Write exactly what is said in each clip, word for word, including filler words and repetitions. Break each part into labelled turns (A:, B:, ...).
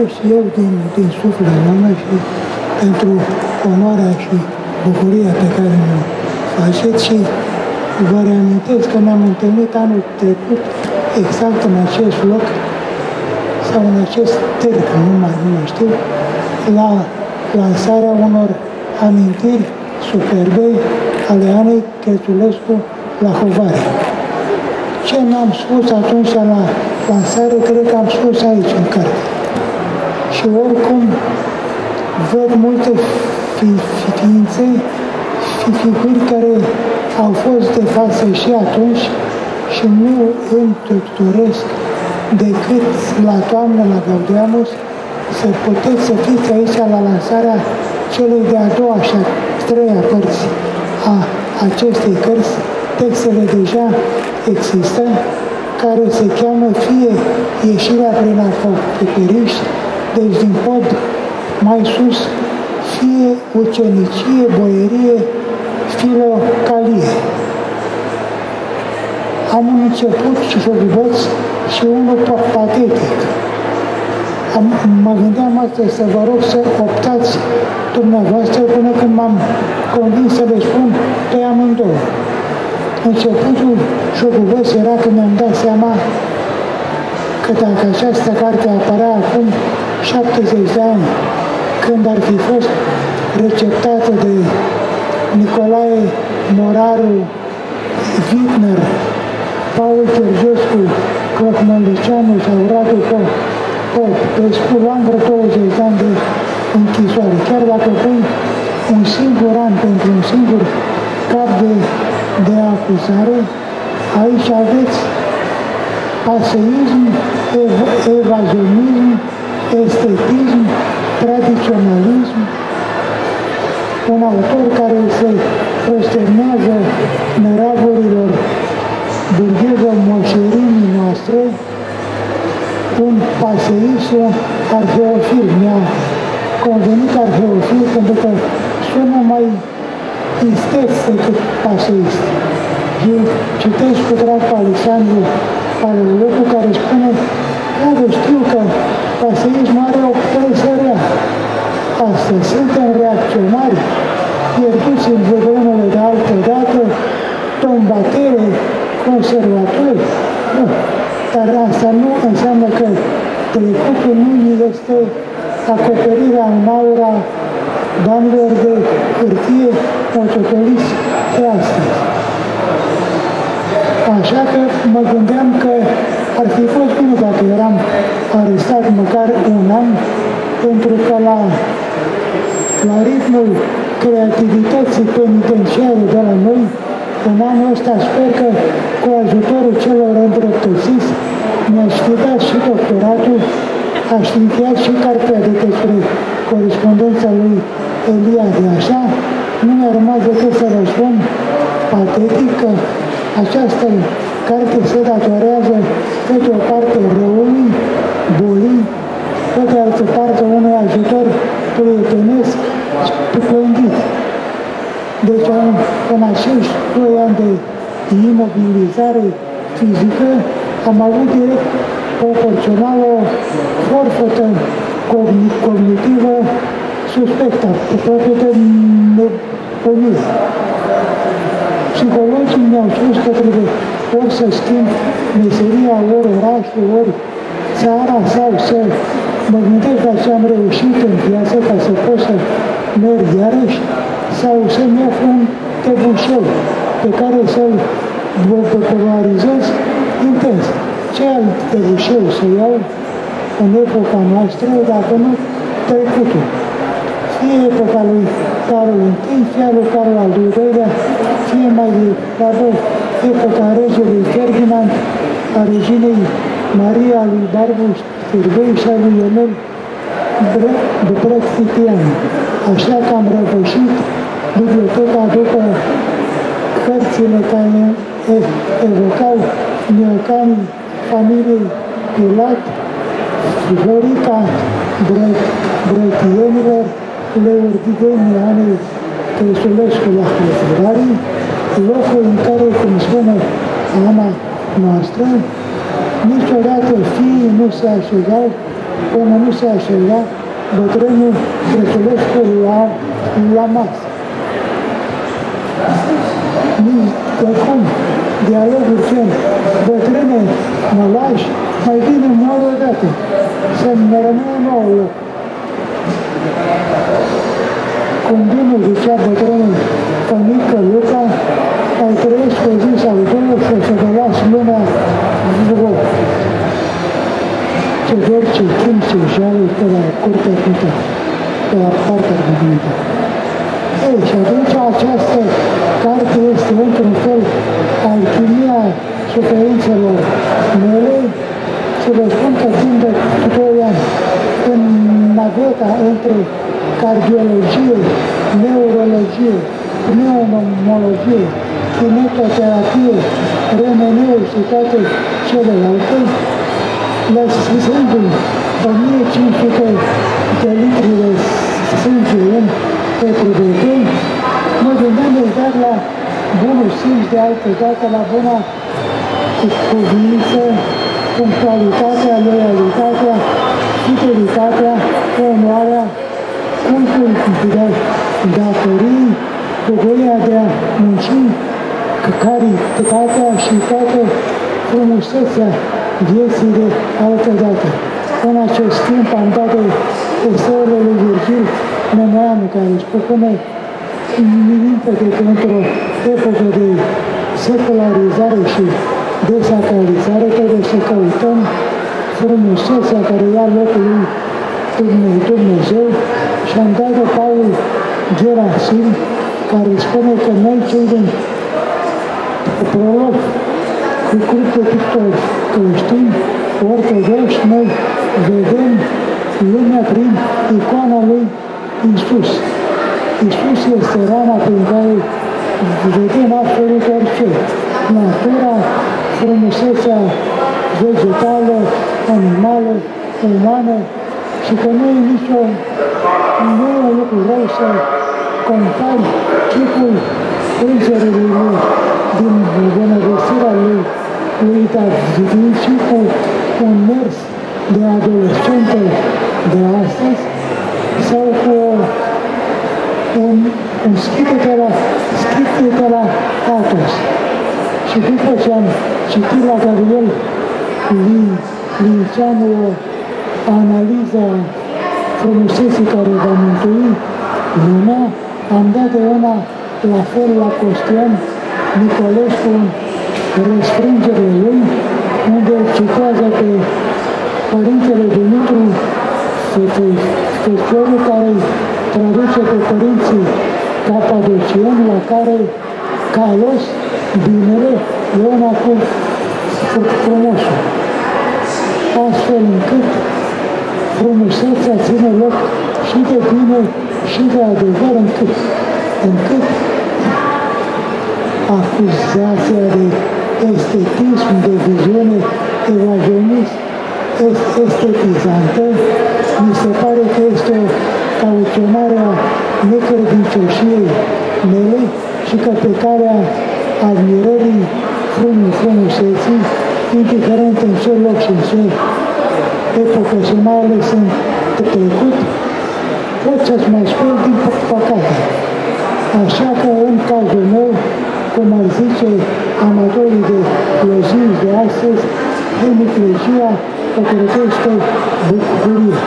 A: mulțumesc eu din, din sufletul meu și pentru onoarea și bucuria pe care mi-o faceți și vă reamintesc că ne-am întâlnit anul trecut exact în acest loc sau în acest târg, nu mai, nu mai știu, la lansarea unor amintiri superbe ale Anei Chețulescu la Hovare. Ce n-am spus atunci la lansare, cred că am spus aici, în carte. Și oricum, văd multe fi, ființe, fi, figuri care au fost de față și atunci și nu îmi doresc decât la toamnă, la Gaudeamus, să puteți să fiți aici la lansarea celei de-a doua și a treia părți a acestei cărți. Textele deja există, care se cheamă fie Ieșirea prin acoperiș, deci din pod mai sus, fie Ucenicie, Boierie, Filocalie. Am un început și jolibăț și unul patetic. Am, mă gândeam astăzi să vă rog să optați dumneavoastră până când m-am convins să le spun pe amândouă. Începutul jolibăț era când mi-am dat seama că dacă această carte apărea acum șaptezeci de ani, când ar fi fost receptată de Nicolae Moraru, Wittner, Paul Cergescu, Clăhmălnicianu sau Radu Pop, deci luam vreo douăzeci de ani de închisoare. Chiar dacă pui un singur an pentru un singur cap de, de acuzare, aici aveți paseism, ev evazionism, estetism, tradiționalism, un autor care se prosternează neravurilor burgheză moșerinii noastre, un paseist, un arheofil. Mi-a convenit arheofil pentru că sună mai isteț decât paseist. Eu citesc cu drag pe Alexandru Paleologu, care spune: "Eu știu că paseismul are o presă rea. Astăzi suntem reacționari, pierduți în vremurile de altă dată, tombatere, conservatori." Nu. Dar asta nu înseamnă că trecutul nu este acoperirea în aura banilor de hârtie mototoliți de astăzi. Așa că mă gândeam că ar fi fost bine dacă eram arestat măcar un an, pentru că la, la ritmul creativității penitenciare de la noi, în anul ăsta sper că cu ajutorul celor îndreptățiți mi-aș fi dat și doctoratul, aș fi încheiat și cartea de despre corespondența lui Eliade. Așa, nu mi-a rămas decât să răspund patetic că această carte se datorează pe de o parte răului, bolii, pe de altă parte unui ajutor prietenesc splendid. Deci, în acești doi ani de imobilizare fizică, am avut direct proporțional o forfătă cognitivă suspectă, aproape de nebunie. Psihologii mi-au spus că trebuie ori să schimb meseria, ori orașul, ori țara, sau să mă gândesc la ce am reușit în viață ca să pot să merg iarăși, sau să-mi aflu un tebușeu pe care să-l popularizez intens. Ce alt tebușeu să iau în epoca noastră, dacă nu trecutul? Fie epoca lui Carol I, fie lui Carol al doilea, fie mai degrabă epoca regelui Ferdinand, a reginei Maria, lui Barbu Sârbei și a lui Ionel Brăctitian. Așa că am răvășit biblioteca după cărțile care evocau neocanii familiei Pilat, Florica Brătienilor, Leordidenii Anei Chețulescu la Hățărarii, locul în care, cum spune Ana noastră, niciodată fiii nu se așezau până nu se așeza bătrânul Crăciulescu la, la masă. Nici de cum, dialogul gen, bătrâne, mă lași, mai bine mor odată, să-mi rămâne nouă loc. Cum bine zicea bătrânul Fănică Luca, ai trăiesc o zi sau două și o să vă las lumea vouă. Ce dor, ce timp, ce jale pe la curtea cută, pe la partea cută. Ei, și atunci această carte este într-un fel alchimia suferințelor mele, să vă spun că timp de doi ani, în naveta între cardiologie, neurologie, pneumologie, kinetoterapie, remeneu și toate celelalte, lăsându-mi o mie cinci sute de litri de sânge în Petru-Betei, mă gândeam exact la bunul simț de altă dată, la buna cuvință, punctualitatea, loialitatea, fidelitatea, onoarea, cultul de datorii, bucuria de a munci, caritatea și toată frumusețea vieții de altă dată. În acest timp am dat de eseele lui Virgil Neneanu, care își propune limpede că într-o epocă de secularizare și desacralizare trebuie să căutăm frumusețea care ia locul lui Dumnezeu și am dat de Paul Gerasim, care spune că noi cei din prolog cu grup de pictori creștini, ortodoxi, noi vedem lumea prin icoana lui Iisus. Iisus este rama prin care vedem absolut orice. Natura, frumusețea vegetală, animală, umană, și că nu e nicio, nu e un lucru rău să compari chipul îngerului lui din bunăvestirea lui, lui David și cu un mers de adolescente de astăzi sau cu un, un script de la, script de la Atos. Și după ce am citit la Gabriel Linceanu o analiza frumuseții care va mântui lumea, am dat de una la fel la Costian Nicolescu în răsfrângerile lui, unde citează pe Părintele Dumitru Feciorul, care traduce pe părinții capadocieni, la care Calos, binele, e una cu frumosul. Astfel încât frumusețea ține loc și de bine și de adevăr, încât, încât acuzația de estetism, de viziune evanghelist, estetizantă, mi se pare că este o cauționare a necredincioșiei mele și că pe calea admirării frumuseții, indiferent în ce loc și în ce epocă și mai ales în trecut, pot să-ți mai spun din păcate. Așa că în cazul meu, cum ar zice amatorii de lozinci de astăzi, hemiplegia o credește bucurie.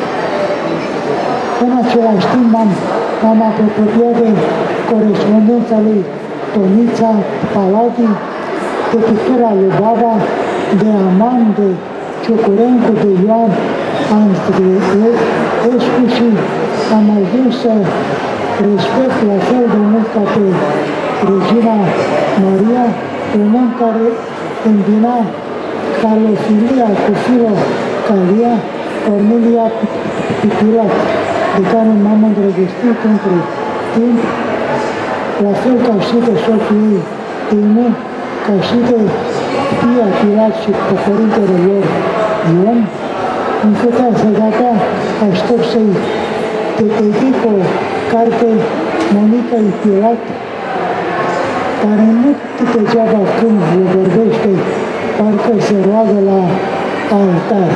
A: În același timp m-am apropiat de corespondența lui Tonița Palati, de pictura lui Baba, de Aman, de Ciucurencu, de Ioan Andreescu și am ajuns să respect la fel de mult ca pe Regina Maria, un om care îmbina calofilia cu filocalia, Cornelia Pipilat, de care m-am îndrăgostit între timp, la fel ca și de soțul ei, Tine, ca și de Pia Pilat și pe părintele lor Ion, încât asta de-abia aștept să-i dedic o carte Monica Pilat, care nu degeaba când vorbește, parcă se roagă la altar.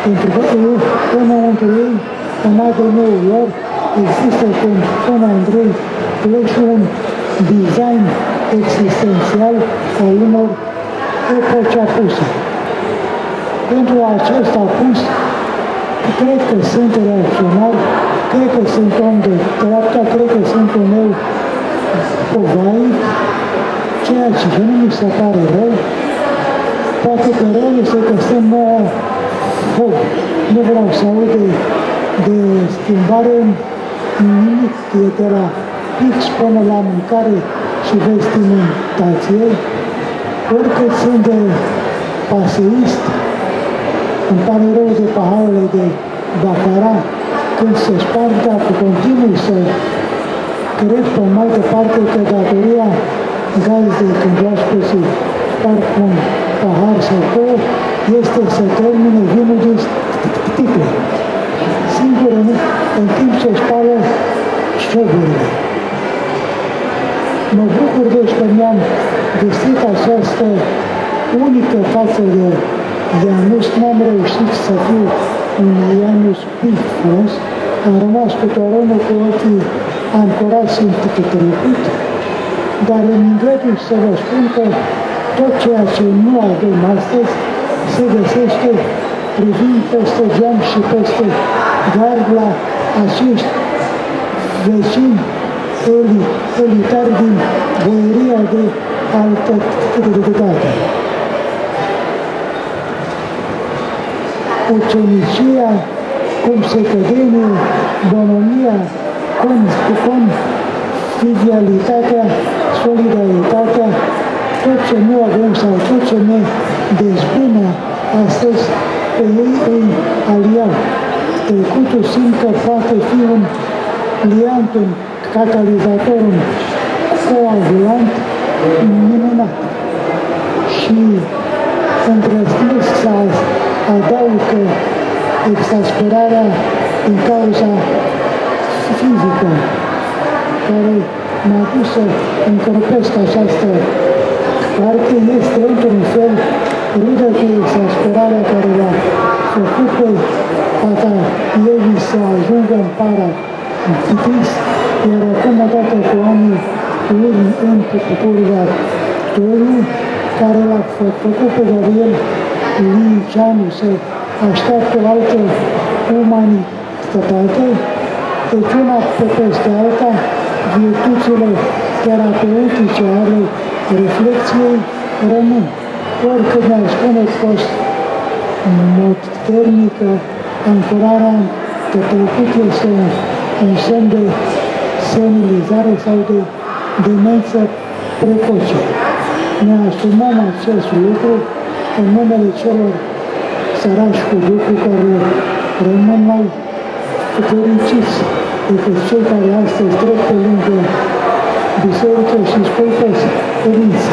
A: Pentru că ei, înăuntru ei, în A D N-ul lor, există, cum spune Andrei Pleșu, un design existențial al unor epoci apuse. Pentru acest apus, cred că sunt reacționar, cred că sunt om de dreapta, cred că sunt un eu povaic, ceea ce nu mi se pare rău. Poate că rău este că sunt nouă foc. Nu vreau să aud de, de schimbare în nimic, e de la pix până la mâncare și vestimentație. Oricât sunt de paseist, îmi pare rău de paharele de bacara, când se sparg, dacă continui să cred pe mai departe că datoria gazdei când oaspeții se sparg un pahar sau două, este să termine vinul din sticle. Singur, în timp ce spală șoburile. Mă bucur deci că mi-am găsit această unică față de Janus. N-am reușit să fiu un Janus pifos, am rămas cu toronul cu ochii ancorați în trecut, dar îmi îngădui să vă spun că tot ceea ce nu avem astăzi se găsește privind peste geam și peste gard la acești vecini eli, elitari din boieria de altătate. Ucenicia, cum se cădenie, bonomia, cum, cum fidelitatea, solidaritatea, tot ce nu avem sau tot ce ne dezbună astăzi, pe ei îi aliau. Trecutul simt că poate fi un liant, un catalizator, un coagulant minunat. Și îndrăznesc să adaug că exasperarea din cauza fizică care m-a dus să încărpesc această carte este într-un fel rudă cu exasperarea care l-a făcut pe Patalevi să ajungă în Paradis, iar acum odată cu anii lui în purgatoriu, care l-a făcut pe Gabriel Liceanu să așteaptă o altă umanitate, deci una pe peste alta, virtuțile terapeutice ale reflexiei rămân. Oricât ne-ar spune post-modernică, ancorarea că trecut este un, un semn de senilizare sau de demență precoce. Ne asumăm acest lucru în numele celor sărași cu lucru care rămân mai fericiți decât cei care astăzi trec pe lângă biserică și spui pe părinți.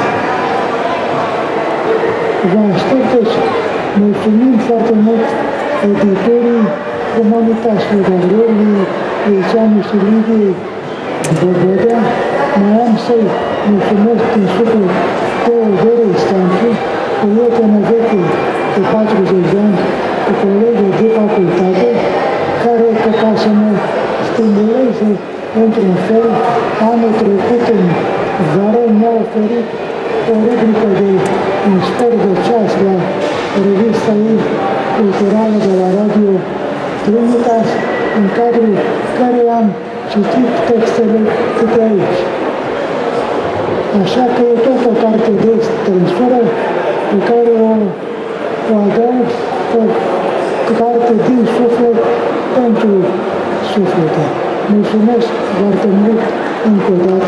A: Vă aștept, deci, mulțumim foarte mult editorii Comunității Gabrielului Liceanu și Lidiei Bobodea. Mai am să-i mulțumesc din suflet Teodorei Stanciu, prietenă veche de patruzeci de ani, cu colegul de facultate, care, ca să mă stimuleze într-un fel, anul trecut în vară mi-a oferit o rubrică de un sfert de ceas la revista ei culturală de la Radio Trinitas, în cadrul care am citit textele câte aici. Așa că e tot o carte de strânsură pe care o, o adaug, o carte din suflet pentru suflete. Mulțumesc foarte mult încă o dată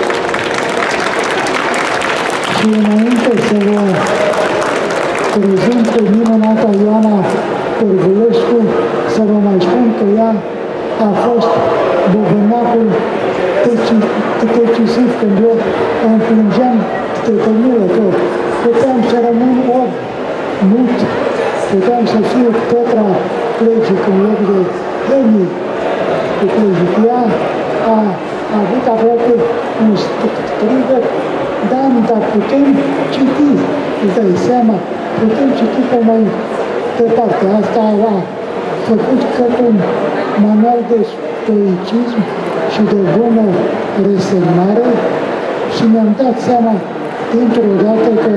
A: și înainte să vă prezint pe minunata Ioana Pârvulescu, să vă mai spun că ea a fost bobănacul decisiv când eu îmi plângeam de tămilă că puteam să rămân ori mult, puteam să fiu tetra plegic în loc de Emi cu plegic. Ea a, a avut aproape un strigăt, da, dar putem citi, îți dai seama, putem citi pe mai departe. Asta a făcut ca un manual de stoicism și de bună resemnare și ne-am dat seama dintr-o dată că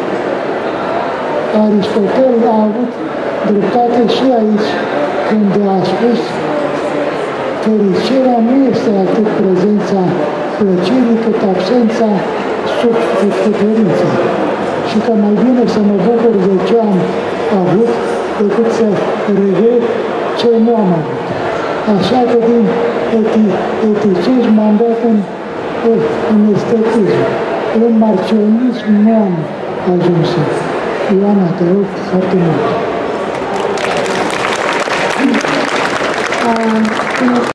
A: Aristotel a avut dreptate și aici când a spus fericirea nu este atât prezența plăcerii cât absența suferinței și că mai bine să mă bucur de ce am avut decât să regret ce nu am avut. Așa că din eti, eticism am dat în, în estetism. În marcionism nu am ajuns. Ioana, te rog foarte mult.